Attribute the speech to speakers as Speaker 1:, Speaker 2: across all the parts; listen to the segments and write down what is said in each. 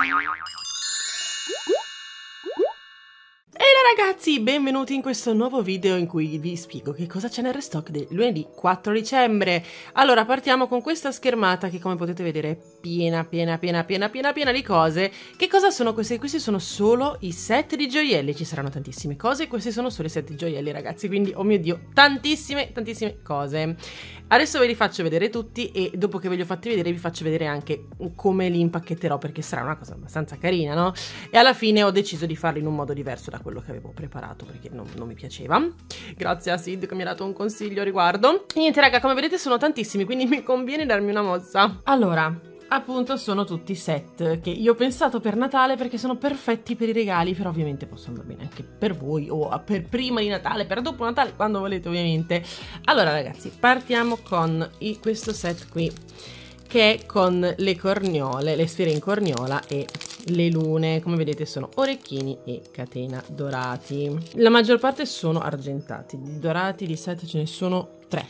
Speaker 1: Ragazzi, benvenuti in questo nuovo video in cui vi spiego che cosa c'è nel restock del lunedì 4 dicembre. Allora, partiamo con questa schermata che, come potete vedere, è piena di cose. Che cosa sono queste? Questi sono solo i set di gioielli, ci saranno tantissime cose, questi sono solo i set di gioielli, ragazzi, quindi, oh mio Dio, tantissime cose. Adesso ve li faccio vedere tutti e dopo che ve li ho fatti vedere vi faccio vedere anche come li impacchetterò, perché sarà una cosa abbastanza carina, no? E alla fine ho deciso di farli in un modo diverso da quello che avevo preparato, perché non mi piaceva. Grazie a Sid che mi ha dato un consiglio a riguardo. Niente raga, come vedete sono tantissimi, quindi mi conviene darmi una mossa. Allora, appunto sono tutti set che io ho pensato per Natale perché sono perfetti per i regali, però ovviamente possono andare bene anche per voi o per prima di Natale, per dopo Natale, quando volete ovviamente. Allora ragazzi, partiamo con questo set qui che è con le corniole, le sfere in corniola e le lune. Come vedete sono orecchini e catena dorati. La maggior parte sono argentati, di dorati di set ce ne sono 3.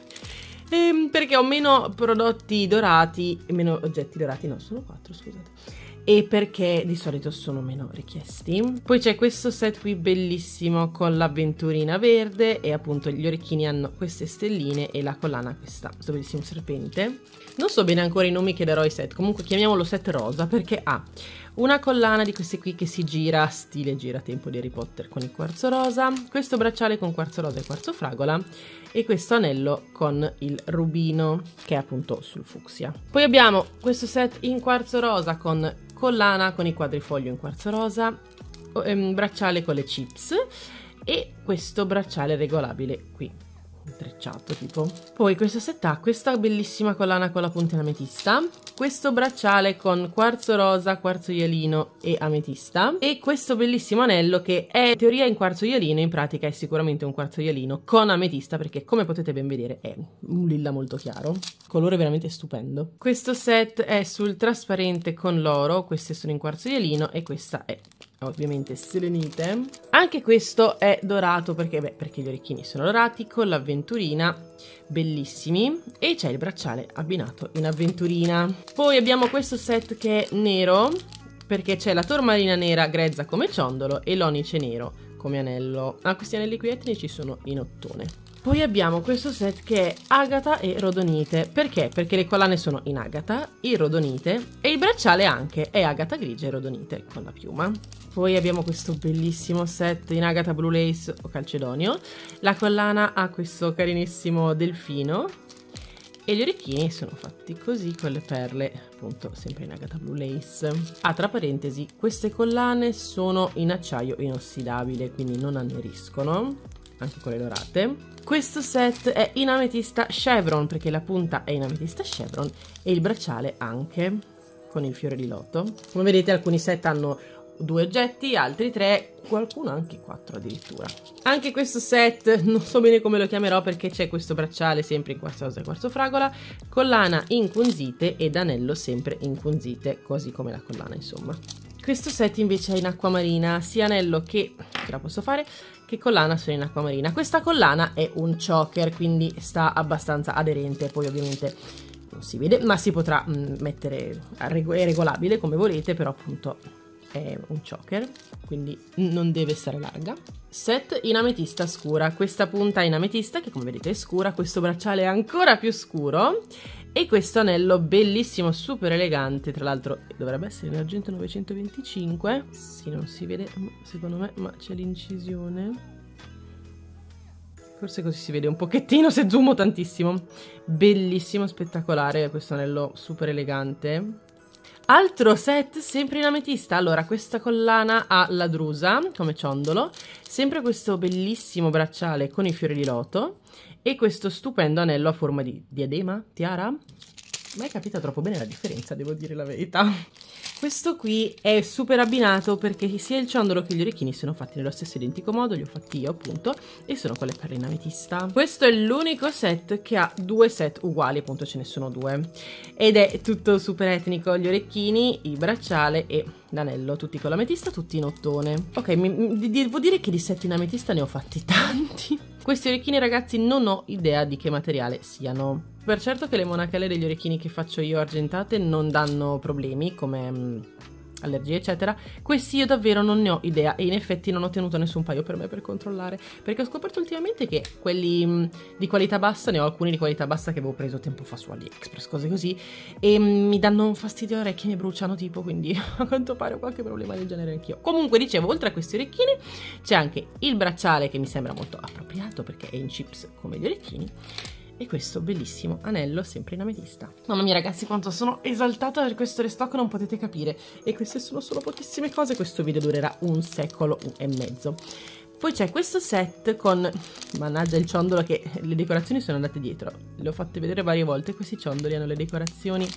Speaker 1: Perché ho meno prodotti dorati e meno oggetti dorati, no, sono 4, scusate. E perché di solito sono meno richiesti. Poi c'è questo set qui bellissimo con l'avventurina verde e appunto gli orecchini hanno queste stelline e la collana questo bellissimo serpente. Non so bene ancora i nomi che darò ai set, comunque chiamiamolo set rosa perché ha una collana di queste qui che si gira, stile giratempo di Harry Potter con il quarzo rosa, questo bracciale con quarzo rosa e quarzo fragola e questo anello con il rubino che è appunto sul fucsia. Poi abbiamo questo set in quarzo rosa con collana con il quadrifoglio in quarzo rosa, bracciale con le chips e questo bracciale regolabile qui intrecciato tipo. Poi questo set ha questa bellissima collana con la punta in ametista, questo bracciale con quarzo rosa, quarzo ialino e ametista e questo bellissimo anello che è in teoria in quarzo ialino, in pratica è sicuramente un quarzo ialino con ametista perché come potete ben vedere è un lilla molto chiaro, colore veramente stupendo. Questo set è sul trasparente con l'oro, queste sono in quarzo ialino e questa è ovviamente selenite. Anche questo è dorato perché gli orecchini sono dorati con l'avventurina, bellissimi, e c'è il bracciale abbinato in avventurina. Poi abbiamo questo set che è nero perché c'è la tormalina nera grezza come ciondolo e l'onice nero come anello. Questi anelli qui etnici sono in ottone. Poi abbiamo questo set che è agata e rodonite. Perché? Perché le collane sono in agata, il rodonite e il bracciale anche è agata grigia e rodonite con la piuma. Poi abbiamo questo bellissimo set in agata blue lace o calcedonio. La collana ha questo carinissimo delfino e gli orecchini sono fatti così con le perle, appunto sempre in agata blue lace. Tra parentesi, queste collane sono in acciaio inossidabile, quindi non anneriscono, anche quelle dorate. Questo set è in ametista chevron perché la punta è in ametista chevron e il bracciale anche con il fiore di loto. Come vedete alcuni set hanno 2 oggetti, altri 3, qualcuno anche 4 addirittura. Anche questo set non so bene come lo chiamerò perché c'è questo bracciale sempre in quarzo rosa e quarzo fragola, collana in cunzite ed anello sempre in cunzite, così come la collana insomma. Questo set invece è in acquamarina, sia anello che ce la posso fare, che collana sono in acquamarina. Questa collana è un choker, quindi sta abbastanza aderente, poi ovviamente non si vede, ma si potrà mettere, è regolabile come volete, però appunto è un choker, quindi non deve essere larga. Set in ametista scura, questa punta in ametista che come vedete è scura, questo bracciale è ancora più scuro e questo anello bellissimo, super elegante, tra l'altro dovrebbe essere in argento 925, sì non si vede secondo me ma c'è l'incisione, forse così si vede un pochettino se zoomo tantissimo. Bellissimo, spettacolare questo anello super elegante. Altro set sempre in ametista. Allora questa collana ha la drusa come ciondolo, sempre questo bellissimo bracciale con i fiori di loto e questo stupendo anello a forma di diadema, tiara. Non è capita troppo bene la differenza, devo dire la verità. Questo qui è super abbinato perché sia il ciondolo che gli orecchini sono fatti nello stesso identico modo, li ho fatti io appunto, e sono con le perle in ametista. Questo è l'unico set che ha 2 set uguali, appunto ce ne sono 2. Ed è tutto super etnico, gli orecchini, il bracciale e l'anello, tutti con l'ametista, tutti in ottone. Ok, devo dire che di set in ametista ne ho fatti tanti. Questi orecchini ragazzi non ho idea di che materiale siano. Per certo che le monachelle degli orecchini che faccio io argentate non danno problemi come allergie eccetera. Questi io davvero non ne ho idea e in effetti non ho tenuto nessun paio per me per controllare, perché ho scoperto ultimamente che quelli di qualità bassa, ne ho alcuni di qualità bassa che avevo preso tempo fa su AliExpress, cose così, e mi danno un fastidio alle orecchie, mi bruciano tipo, quindi a quanto pare ho qualche problema del genere anch'io. Comunque dicevo, oltre a questi orecchini c'è anche il bracciale che mi sembra molto appropriato perché è in chips come gli orecchini, e questo bellissimo anello sempre in ametista. Mamma mia ragazzi, quanto sono esaltata per questo restock non potete capire, e queste sono solo pochissime cose, questo video durerà un secolo e mezzo. Poi c'è questo set con, mannaggia il ciondolo che le decorazioni sono andate dietro, le ho fatte vedere varie volte, questi ciondoli hanno le decorazioni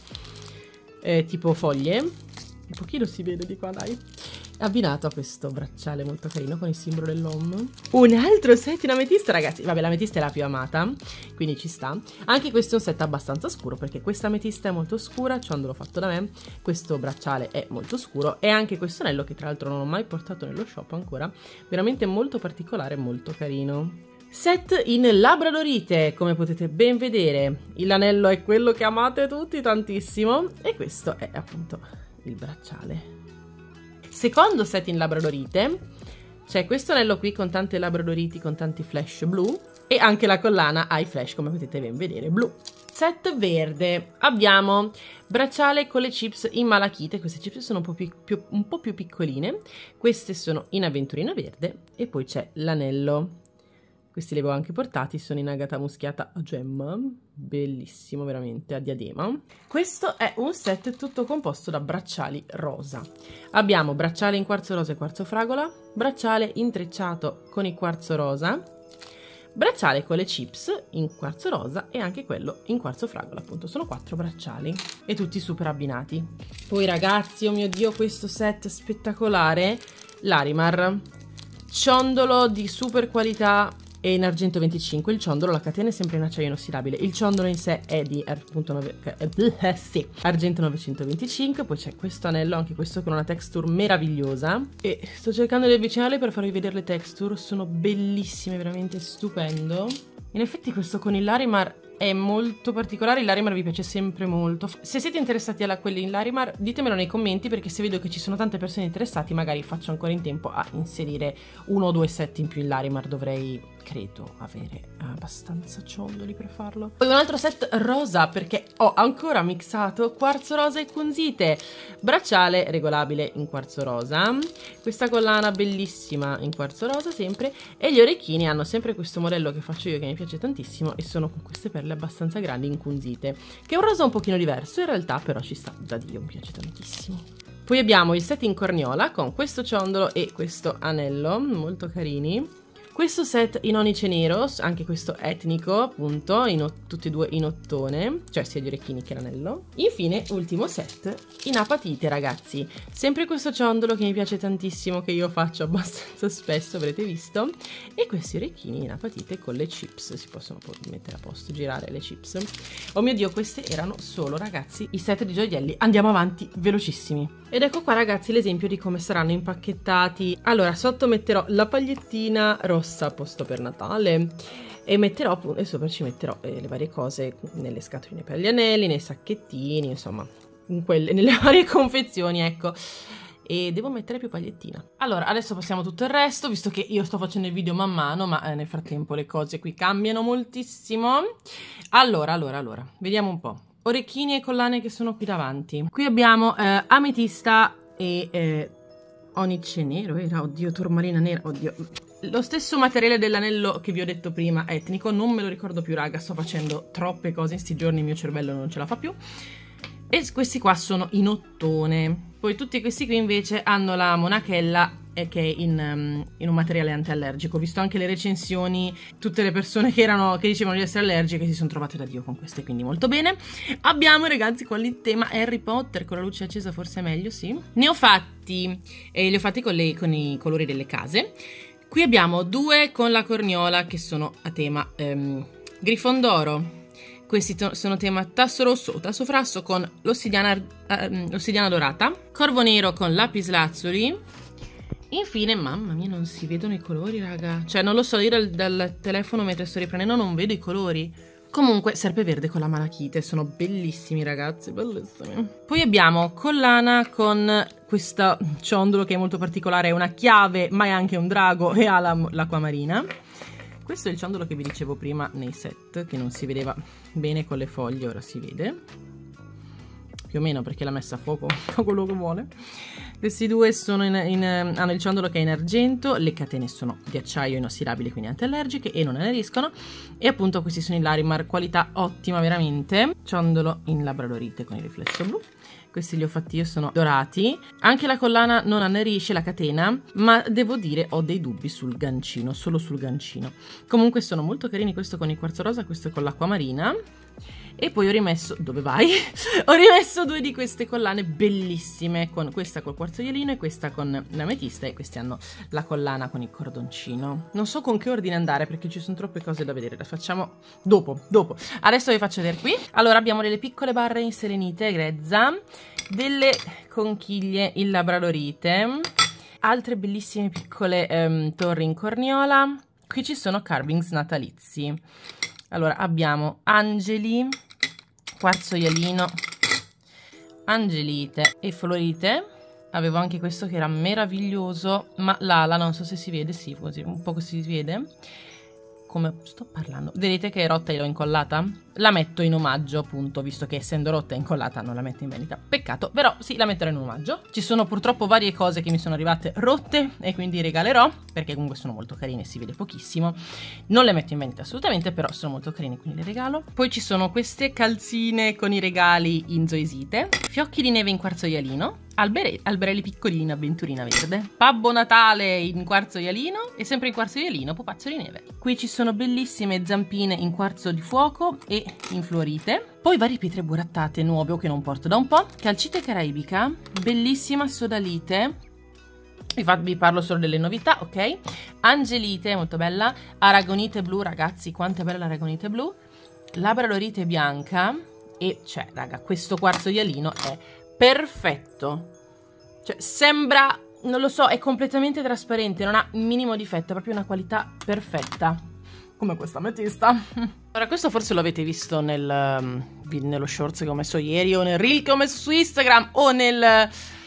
Speaker 1: tipo foglie, un pochino si vede di qua dai, abbinato a questo bracciale molto carino con il simbolo dell'OM. Un altro set in ametista ragazzi, vabbè l'ametista è la più amata, quindi ci sta. Anche questo è un set abbastanza scuro perché questa ametista è molto scura, il ciondolo fatto da me, questo bracciale è molto scuro e anche questo anello che tra l'altro non ho mai portato nello shop ancora, veramente molto particolare, molto carino. Set in labradorite, come potete ben vedere, l'anello è quello che amate tutti tantissimo e questo è appunto il bracciale. Secondo set in labradorite c'è questo anello qui con tante labradoriti con tanti flash blu e anche la collana ha i flash come potete ben vedere blu. Set verde abbiamo bracciale con le chips in malachite, queste chips sono un po' più piccoline, queste sono in avventurina verde e poi c'è l'anello. Questi li avevo anche portati, sono in agata muschiata a gemma, bellissimo veramente, a diadema. Questo è un set tutto composto da bracciali rosa. Abbiamo bracciale in quarzo rosa e quarzo fragola, bracciale intrecciato con il quarzo rosa, bracciale con le chips in quarzo rosa e anche quello in quarzo fragola, appunto sono 4 bracciali e tutti super abbinati. Poi ragazzi, oh mio Dio, questo set spettacolare, Larimar, ciondolo di super qualità e in argento 25, il ciondolo, la catena è sempre in acciaio inossidabile, il ciondolo in sé è di argento 925, poi c'è questo anello, anche questo con una texture meravigliosa e sto cercando di avvicinarle per farvi vedere le texture, sono bellissime, veramente stupendo. In effetti questo con il Larimar è molto particolare, il Larimar vi piace sempre molto. Se siete interessati a quelli in Larimar ditemelo nei commenti, perché se vedo che ci sono tante persone interessate magari faccio ancora in tempo a inserire 1 o 2 set in più in Larimar, dovrei credo avere abbastanza ciondoli per farlo. Poi un altro set rosa perché ho ancora mixato quarzo rosa e kunzite, bracciale regolabile in quarzo rosa, questa collana bellissima in quarzo rosa sempre, e gli orecchini hanno sempre questo modello che faccio io che mi piace tantissimo e sono con queste perle abbastanza grandi in kunzite, che è un rosa un pochino diverso in realtà, però ci sta da Dio, mi piace tantissimo. Poi abbiamo il set in corniola con questo ciondolo e questo anello molto carini. Questo set in onice nero, anche questo etnico appunto, tutti e due in ottone, cioè sia gli orecchini che l'anello. Infine ultimo set in apatite ragazzi, sempre questo ciondolo che mi piace tantissimo, che io faccio abbastanza spesso, avrete visto, e questi orecchini in apatite con le chips, si possono poi mettere a posto, girare le chips. Oh mio Dio, questi erano solo ragazzi i set di gioielli, andiamo avanti velocissimi. Ed ecco qua ragazzi l'esempio di come saranno impacchettati. Allora sotto metterò la pagliettina rossa a posto per Natale e metterò e sopra ci metterò le varie cose nelle scatoline per gli anelli, nei sacchettini, insomma nelle varie confezioni, ecco. E devo mettere più pagliettina. Allora adesso passiamo tutto il resto, visto che io sto facendo il video man mano, ma nel frattempo le cose qui cambiano moltissimo. Allora vediamo un po'. Orecchini e collane che sono qui davanti. Qui abbiamo ametista e onice nero, era, oddio, turmalina nera, oddio. Lo stesso materiale dell'anello che vi ho detto prima, etnico, non me lo ricordo più raga, sto facendo troppe cose in sti giorni, il mio cervello non ce la fa più. E questi qua sono in ottone. Poi tutti questi qui invece hanno la monachella che è in un materiale antiallergico. Ho visto anche le recensioni, tutte le persone che dicevano di essere allergiche si sono trovate da Dio con queste, quindi molto bene. Abbiamo ragazzi qua il tema Harry Potter, con la luce accesa forse è meglio, sì. Ne ho fatti, li ho fatti con i colori delle case. Qui abbiamo 2 con la corniola che sono a tema Grifondoro. Questi sono tema tasso rosso o tasso frasso con l'ossidiana dorata, corvo nero con lapislazzuli. Infine, mamma mia, non si vedono i colori, raga. Cioè, non lo so, io dal telefono mentre sto riprendendo non vedo i colori. Comunque, serpe verde con la malachite, sono bellissimi, ragazzi, bellissimi. Poi abbiamo collana con questo ciondolo che è molto particolare, è una chiave ma è anche un drago e ha l'acqua marina. Questo è il ciondolo che vi dicevo prima nei set, che non si vedeva bene con le foglie, ora si vede più o meno perché l'ha messa a fuoco, fa quello che vuole. Questi due sono hanno il ciondolo che è in argento, le catene sono di acciaio inossidabili, quindi antiallergiche e non anneriscono, e appunto questi sono i Larimar, qualità ottima veramente. Ciondolo in labradorite con il riflesso blu. Questi li ho fatti io, sono dorati. Anche la collana non annerisce, la catena, ma devo dire ho dei dubbi sul gancino, solo sul gancino. Comunque sono molto carini, questo con il quarzo rosa, questo con l'acqua marina. E poi ho rimesso, dove vai? Ho rimesso due di queste collane bellissime, con questa col quarzo ielino e questa con l'ametista, e questi hanno la collana con il cordoncino. Non so con che ordine andare perché ci sono troppe cose da vedere, le facciamo dopo. Adesso vi faccio vedere qui. Allora abbiamo delle piccole barre in selenite grezza, delle conchiglie in labradorite, altre bellissime piccole torri in corniola. Qui ci sono carvings natalizi. Allora abbiamo angeli, quarzo ialino, angelite e florite. Avevo anche questo che era meraviglioso, ma l'ala non so se si vede, sì, così un po' così si vede. Come sto parlando? Vedete che è rotta e l'ho incollata? La metto in omaggio, appunto, visto che essendo rotta e incollata non la metto in vendita. Peccato, però sì, la metterò in omaggio. Ci sono purtroppo varie cose che mi sono arrivate rotte e quindi regalerò, perché comunque sono molto carine, si vede pochissimo. Non le metto in vendita assolutamente, però sono molto carine, quindi le regalo. Poi ci sono queste calzine con i regali in zoisite, fiocchi di neve in quarzo ialino, alberelli piccolini in avventurina verde, Babbo Natale in quarzo ialino e sempre in quarzo ialino pupazzo di neve. Qui ci sono bellissime zampine in quarzo di fuoco e in fluorite, poi varie pietre burattate nuove o che non porto da un po', calcite caraibica, bellissima sodalite, vi parlo solo delle novità, ok? Angelite, molto bella, aragonite blu, ragazzi quanto è bella l'aragonite blu, labradorite bianca e cioè raga, questo quarzo ialino è perfetto, cioè sembra, non lo so, è completamente trasparente, non ha minimo difetto, è proprio una qualità perfetta, come questa ametista. Ora questo forse lo avete visto nello shorts che ho messo ieri, o nel reel che ho messo su Instagram, o nel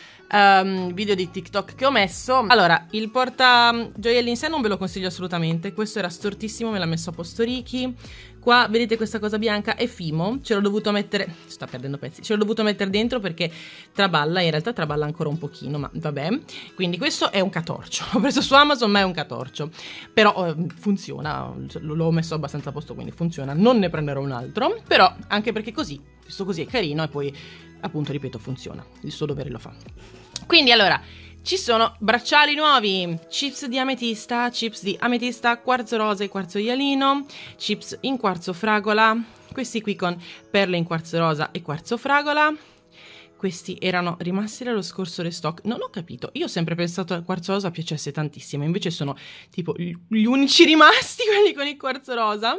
Speaker 1: video di TikTok che ho messo. Allora, il porta gioielli in sé non ve lo consiglio assolutamente, questo era stortissimo, me l'ha messo a posto Ricky. Qua vedete questa cosa bianca è Fimo, ce l'ho dovuto mettere, sta perdendo pezzi, ce l'ho dovuto mettere dentro perché traballa, in realtà traballa ancora un pochino, ma vabbè. Quindi questo è un catorcio, l'ho preso su Amazon ma è un catorcio, però funziona, l'ho messo abbastanza a posto quindi funziona, non ne prenderò un altro, però anche perché così, visto così è carino e poi appunto ripeto funziona, il suo dovere lo fa. Quindi allora, ci sono bracciali nuovi, chips di ametista, quarzo rosa e quarzo ialino, chips in quarzo fragola, questi qui con perle in quarzo rosa e quarzo fragola. Questi erano rimasti dallo scorso restock, non ho capito, io ho sempre pensato che il quarzo rosa piacesse tantissimo, invece sono tipo gli unici rimasti quelli con il quarzo rosa.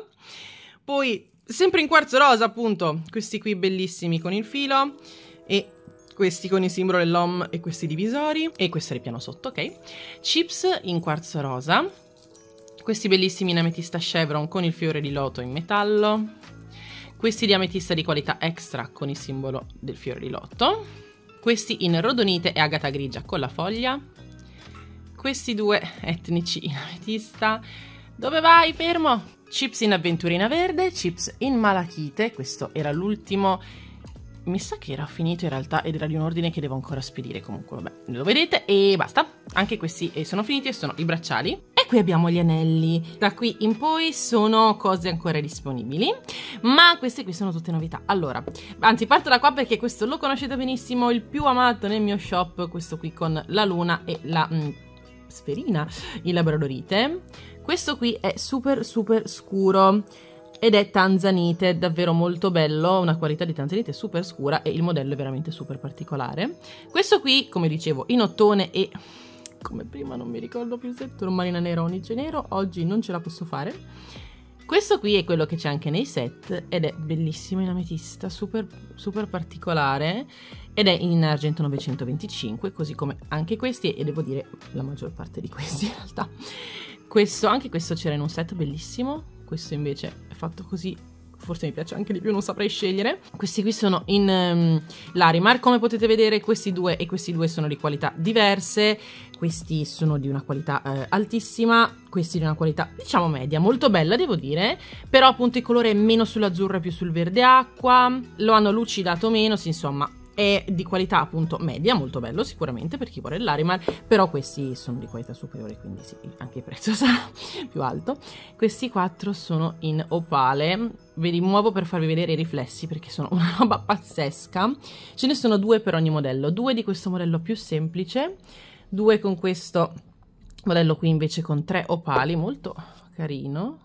Speaker 1: Poi sempre in quarzo rosa appunto, questi qui bellissimi con il filo e questi con il simbolo dell'OM e questi divisori, e questo è il piano sotto, ok? Chips in quarzo rosa, questi bellissimi in ametista chevron con il fiore di loto in metallo, questi di ametista di qualità extra con il simbolo del fiore di loto, questi in rodonite e agata grigia con la foglia, questi due etnici in ametista. Dove vai? Fermo! Chips in avventurina verde, chips in malachite, questo era l'ultimo. Mi sa che era finito in realtà ed era di un ordine che devo ancora spedire, comunque vabbè, lo vedete e basta. Anche questi sono finiti e sono i bracciali. E qui abbiamo gli anelli. Da qui in poi sono cose ancora disponibili, ma queste qui sono tutte novità. Allora, anzi parto da qua perché questo lo conoscete benissimo, il più amato nel mio shop, questo qui con la luna e la sferina in labradorite. Questo qui è super scuro ed è tanzanite, davvero molto bello, una qualità di tanzanite super scura e il modello è veramente super particolare. Questo qui, come dicevo, in ottone e come prima non mi ricordo più se turmalina nera o onice nero, oggi non ce la posso fare. Questo qui è quello che c'è anche nei set ed è bellissimo in ametista, super particolare, ed è in argento 925, così come anche questi e devo dire la maggior parte di questi in realtà. Anche questo c'era in un set bellissimo, questo invece è fatto così forse mi piace anche di più, non saprei scegliere. Questi qui sono in Larimar, come potete vedere questi due e questi due sono di qualità diverse. Questi sono di una qualità altissima, questi di una qualità diciamo media, molto bella devo dire, però appunto il colore è meno sull'azzurro e più sul verde acqua, lo hanno lucidato meno, sì, insomma è di qualità appunto media, molto bello sicuramente per chi vuole il Larimar, però questi sono di qualità superiore, quindi sì, anche il prezzo sarà più alto. Questi 4 sono in opale, ve li muovo per farvi vedere i riflessi perché sono una roba pazzesca. Ce ne sono 2 per ogni modello, 2 di questo modello più semplice, 2 con questo modello qui invece con 3 opali, molto carino,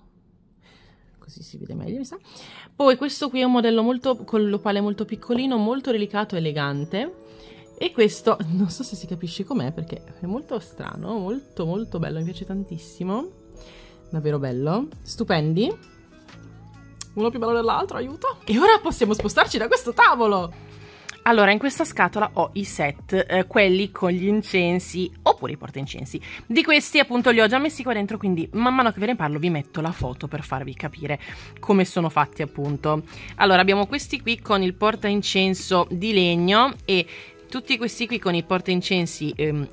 Speaker 1: così si vede meglio mi sa. Poi questo qui è un modello molto con l'opale molto piccolino, molto delicato, elegante, e questo non so se si capisce com'è perché è molto strano, molto molto bello, mi piace tantissimo, davvero bello, stupendi, uno più bello dell'altro, aiuto. E ora possiamo spostarci da questo tavolo. Allora, in questa scatola ho i set, quelli con gli incensi oppure i portaincensi. Di questi appunto li ho già messi qua dentro, quindi man mano che ve ne parlo vi metto la foto per farvi capire come sono fatti appunto. Allora, abbiamo questi qui con il portaincenso di legno e tutti questi qui con i portaincensi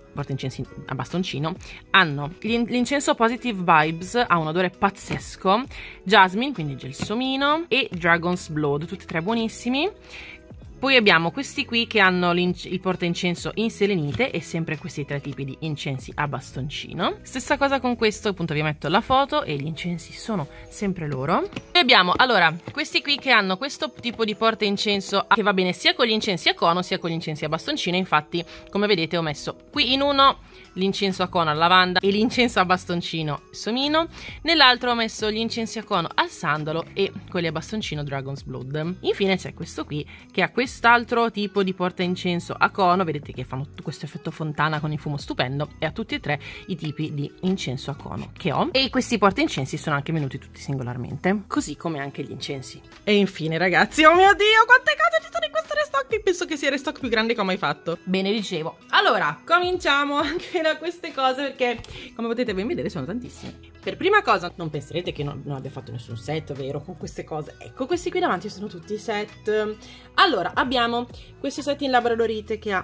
Speaker 1: a bastoncino hanno l'incenso Positive Vibes, ha un odore pazzesco, Jasmine, quindi gelsomino, e Dragon's Blood, tutti e tre buonissimi. Poi abbiamo questi qui che hanno il portaincenso in selenite e sempre questi 3 tipi di incensi a bastoncino. Stessa cosa con questo, appunto vi metto la foto e gli incensi sono sempre loro. E abbiamo allora questi qui che hanno questo tipo di portaincenso che va bene sia con gli incensi a cono sia con gli incensi a bastoncino. Infatti come vedete ho messo qui in uno l'incenso a cono al lavanda e l'incenso a bastoncino somino, nell'altro ho messo gli incensi a cono al sandalo e quelli a bastoncino Dragon's Blood. Infine c'è questo qui che ha quest'altro tipo di portaincenso a cono, vedete che fanno questo effetto fontana con il fumo stupendo, e ha tutti e 3 i tipi di incenso a cono che ho, e questi portaincensi sono anche venuti tutti singolarmente, così come anche gli incensi. E infine ragazzi, oh mio dio, quante cose ci sono in questo restock, penso che sia il restock più grande che ho mai fatto. Bene, dicevo, allora cominciamo anche da queste cose perché come potete ben vedere sono tantissime. Per prima cosa non penserete che non abbia fatto nessun set, vero, con queste cose. Ecco, questi qui davanti sono tutti i set. Allora abbiamo questo set in labradorite che ha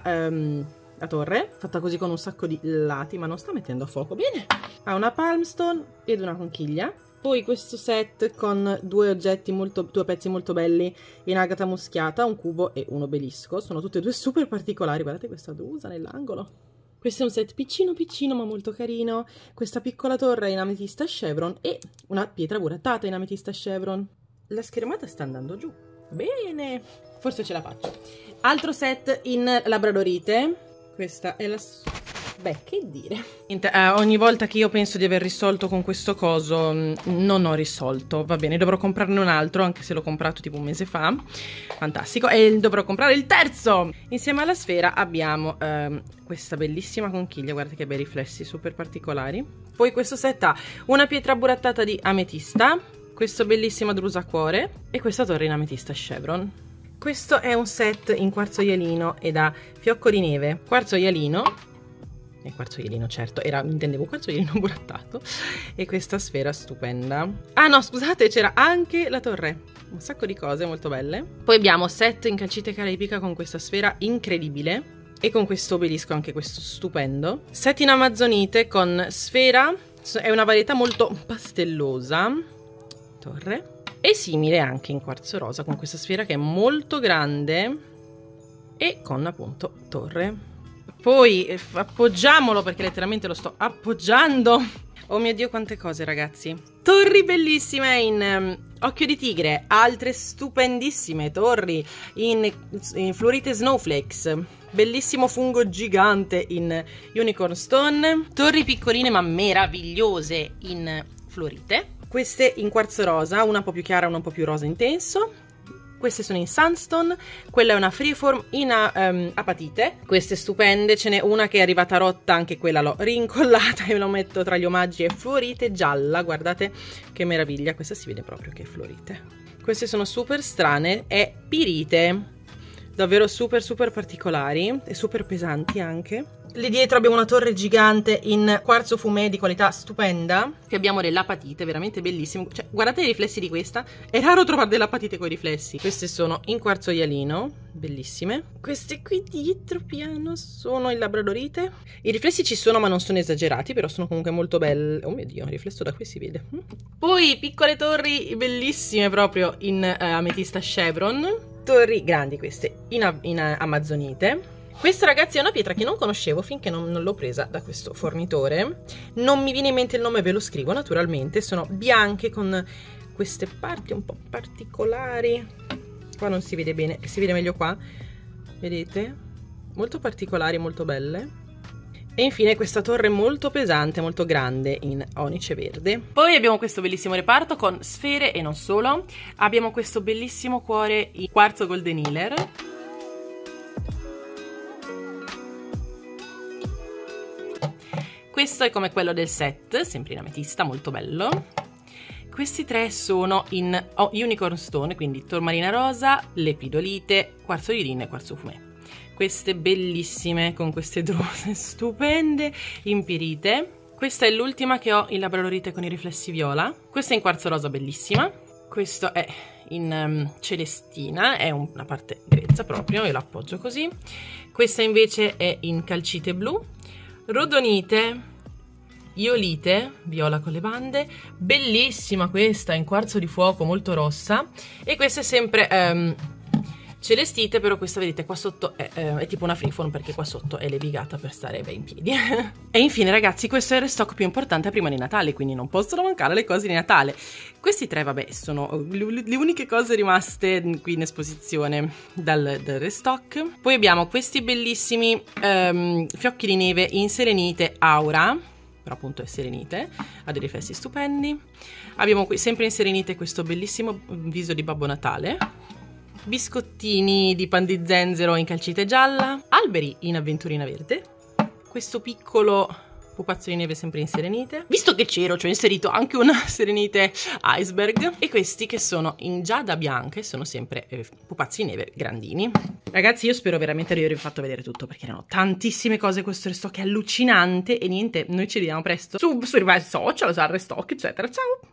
Speaker 1: la torre fatta così con un sacco di lati, ma non sta mettendo a fuoco bene. Ha una palmstone ed una conchiglia. Poi questo set con due pezzi molto belli in agata muschiata, un cubo e un obelisco. Sono tutte e due super particolari, guardate questa dusa nell'angolo. Questo è un set piccino piccino ma molto carino. Questa piccola torre in ametista chevron e una pietra burattata in ametista chevron. La schermata sta andando giù. Bene, forse ce la faccio. Altro set in labradorite. Questa è la... Beh, che dire. Ogni volta che io penso di aver risolto con questo coso, non ho risolto. Va bene, dovrò comprarne un altro, anche se l'ho comprato tipo un mese fa. Fantastico. E dovrò comprare il terzo. Insieme alla sfera abbiamo questa bellissima conchiglia. Guardate che bei riflessi super particolari. Poi questo set ha una pietra burattata di ametista, questo bellissimo drusa a cuore e questa torre in ametista chevron. Questo è un set in quarzo ialino ed ha fiocco di neve, quarzo ialino. E quarzo ialino, certo, intendevo quarzo ialino burattato. E questa sfera stupenda. Ah no, scusate, c'era anche la torre. Un sacco di cose molto belle. Poi abbiamo set in calcite caraibica con questa sfera incredibile e con questo obelisco, anche questo stupendo. Set in amazzonite con sfera, è una varietà molto pastellosa. Torre. E simile anche in quarzo rosa con questa sfera che è molto grande e con appunto torre. Poi appoggiamolo perché letteralmente lo sto appoggiando. Oh mio Dio, quante cose ragazzi. Torri bellissime in occhio di tigre, altre stupendissime torri in fluorite snowflakes, bellissimo fungo gigante in unicorn stone, torri piccoline ma meravigliose in fluorite, queste in quarzo rosa, una un po' più chiara, una un po' più rosa intenso. Queste sono in sandstone, quella è una freeform in apatite, queste stupende, ce n'è una che è arrivata rotta, anche quella l'ho rincollata e me lo metto tra gli omaggi, è fluorite gialla, guardate che meraviglia, questa si vede proprio che è fluorite. Queste sono super strane, è pirite, davvero super particolari e super pesanti anche. Lì dietro abbiamo una torre gigante in quarzo fumé di qualità stupenda. Qui abbiamo delle apatite veramente bellissime. Cioè, guardate i riflessi di questa. È raro trovare delle apatite con i riflessi. Queste sono in quarzo ialino, bellissime. Queste qui dietro piano sono in labradorite. I riflessi ci sono ma non sono esagerati, però sono comunque molto belle. Oh mio Dio, il riflesso da qui si vede. Poi piccole torri bellissime proprio in ametista chevron. Torri grandi queste in amazonite. Questa, ragazzi, è una pietra che non conoscevo finché non l'ho presa da questo fornitore. Non mi viene in mente il nome, ve lo scrivo naturalmente. Sono bianche con queste parti un po' particolari. Qua non si vede bene, si vede meglio qua. Vedete? Molto particolari, molto belle. E infine questa torre molto pesante, molto grande in onice verde. Poi abbiamo questo bellissimo reparto con sfere e non solo. Abbiamo questo bellissimo cuore in quarzo golden healer. Questo è come quello del set, sempre in ametista, molto bello. Questi tre sono in unicorn stone, quindi tormalina rosa, lepidolite, quarzo iodine e quarzo fumé. Queste bellissime con queste druse stupende in pirite. Questa è l'ultima che ho in labradorite con i riflessi viola. Questa è in quarzo rosa, bellissima. Questo è in celestina, è una parte grezza proprio, io la appoggio così. Questa invece è in calcite blu. Rodonite, iolite, viola con le bande, bellissima questa in quarzo di fuoco molto rossa, e questa è sempre celestite, però questa vedete qua sotto è tipo una freeform perché qua sotto è levigata per stare bene in piedi. E infine, ragazzi, questo è il restock più importante prima di Natale, quindi non possono mancare le cose di Natale. Questi tre, vabbè, sono le uniche cose rimaste qui in esposizione dal restock. Poi abbiamo questi bellissimi fiocchi di neve in serenite aura, però appunto è serenite, ha dei riflessi stupendi. Abbiamo qui sempre in serenite questo bellissimo viso di Babbo Natale. Biscottini di pan di zenzero in calcite gialla, alberi in avventurina verde, questo piccolo pupazzo di neve sempre in serenite. Visto che c'ero, ci ho inserito anche una serenite iceberg, e questi che sono in giada bianca e sono sempre pupazzi di neve grandini. Ragazzi, io spero veramente di avervi fatto vedere tutto, perché erano tantissime cose. Questo restock è allucinante. E niente, noi ci vediamo presto sui vari social, al restock eccetera. Ciao!